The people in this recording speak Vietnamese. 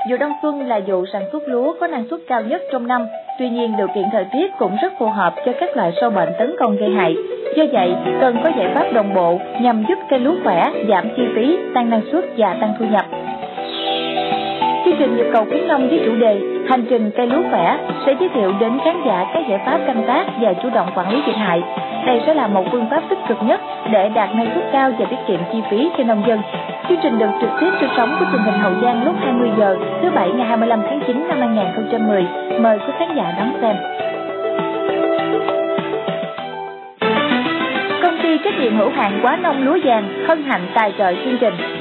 Vụ đông xuân là vụ sản xuất lúa có năng suất cao nhất trong năm, tuy nhiên điều kiện thời tiết cũng rất phù hợp cho các loại sâu bệnh tấn công gây hại. Do vậy, cần có giải pháp đồng bộ nhằm giúp cây lúa khỏe, giảm chi phí, tăng năng suất và tăng thu nhập. Chương trình nhịp cầu khuyến nông với chủ đề Hành trình cây lúa khỏe sẽ giới thiệu đến khán giả các giải pháp canh tác và chủ động quản lý dịch hại. Đây sẽ là một phương pháp tích cực nhất để đạt năng suất cao và tiết kiệm chi phí cho nông dân. Chương trình được trực tiếp trên sóng của truyền hình Hậu Giang lúc 20 giờ thứ Bảy ngày 25 tháng 9 năm 2010. Mời quý khán giả đón xem. Công ty trách nhiệm hữu hạn Quá Nông Lúa Vàng hân hạnh tài trợ chương trình.